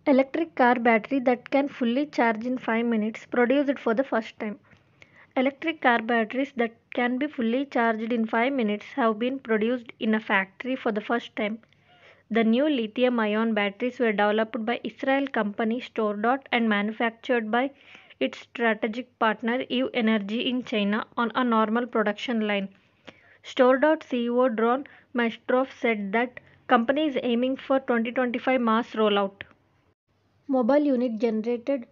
Electric car battery that can fully charge in 5 minutes produced for the first time. Electric car batteries that can be fully charged in 5 minutes have been produced in a factory for the first time. The new lithium ion batteries were developed by Israel company StoreDot and manufactured by its strategic partner Eve Energy in China on a normal production line. StoreDot CEO Dron Mastrov said that company is aiming for 2025 mass rollout. Mobile unit generated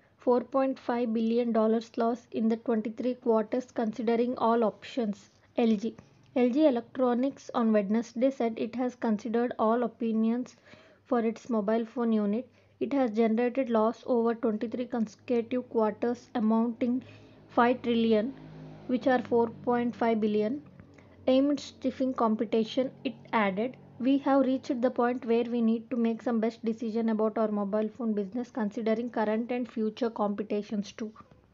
$4.5 billion loss in the 23 quarters considering all options. LG. LG Electronics on Wednesday said it has considered all opinions for its mobile phone unit. It has generated loss over 23 consecutive quarters amounting 5 trillion, which are 4.5 billion. Amid stiffing competition, it added, we have reached the point where we need to make some best decision about our mobile phone business considering current and future competitions too.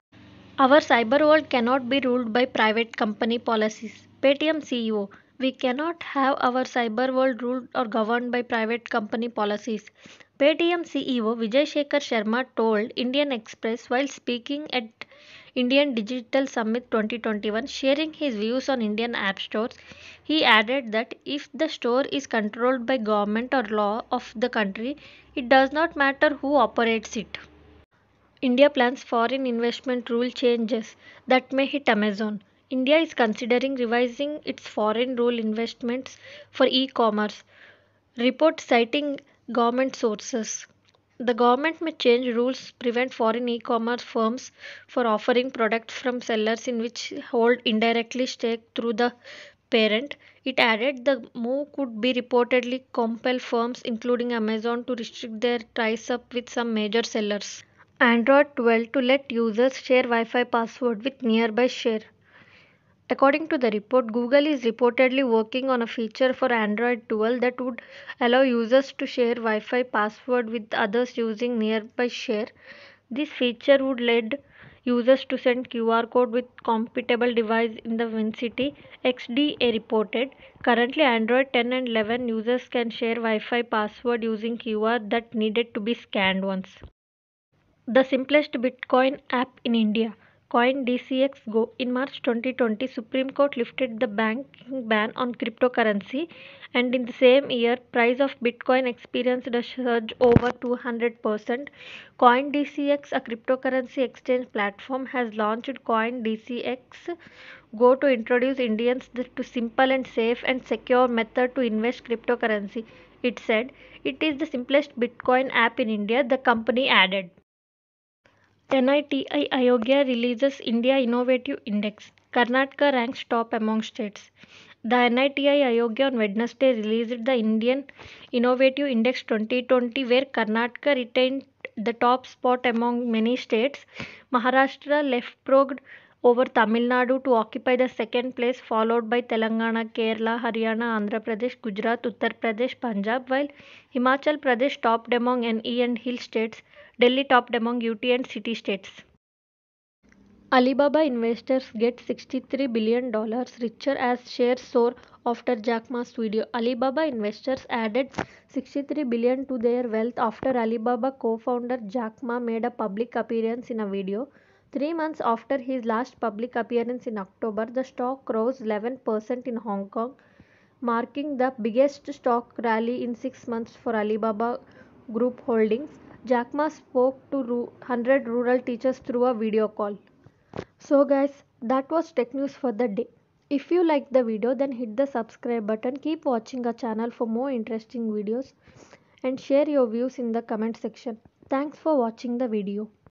Our cyber world cannot be ruled by private company policies. Paytm CEO, we cannot have our cyber world ruled or governed by private company policies. Paytm CEO Vijay Shekhar Sharma told Indian Express while speaking at Indian Digital Summit 2021, sharing his views on Indian app stores. He added that if the store is controlled by government or law of the country, it does not matter who operates it. India plans foreign investment rule changes that may hit Amazon. India is considering revising its foreign rule investments for e-commerce. Report citing government sources. The government may change rules prevent foreign e-commerce firms for offering products from sellers in which hold indirectly stake through the parent. It added the move could be reportedly compel firms including Amazon to restrict their ties up with some major sellers. Android 12 to let users share Wi-Fi password with nearby share. According to the report, Google is reportedly working on a feature for Android 12 that would allow users to share Wi-Fi password with others using nearby share. This feature would let users to send QR code with compatible device in the Vincity XDA reported. Currently, Android 10 and 11 users can share Wi-Fi password using QR that needed to be scanned once. The simplest Bitcoin app in India, CoinDCX Go. In March 2020, Supreme Court lifted the banking ban on cryptocurrency, and in the same year, price of Bitcoin experienced a surge over 200%. CoinDCX, a cryptocurrency exchange platform, has launched CoinDCX Go to introduce Indians to simple and safe and secure method to invest cryptocurrency. It said it is the simplest Bitcoin app in India, the company added. NITI Ayodhya releases India Innovative Index. Karnataka ranks top among states. The NITI Ayodhya on Wednesday released the Indian Innovative Index 2020, where Karnataka retained the top spot among many states. Maharashtra leapfrogged over Tamil Nadu to occupy the second place, followed by Telangana, Kerala, Haryana, Andhra Pradesh, Gujarat, Uttar Pradesh, Punjab, while Himachal Pradesh topped among NE and hill states. Delhi topped among UT and city states. Alibaba investors get $63 billion richer as shares soar after Jack Ma's video. Alibaba investors added 63 billion to their wealth after Alibaba co-founder Jack Ma made a public appearance in a video. 3 months after his last public appearance in October, the stock rose 11% in Hong Kong, marking the biggest stock rally in 6 months for Alibaba Group Holdings. Jack Ma spoke to 100 rural teachers through a video call. So guys, that was tech news for the day. If you liked the video, then hit the subscribe button. Keep watching our channel for more interesting videos and share your views in the comment section. Thanks for watching the video.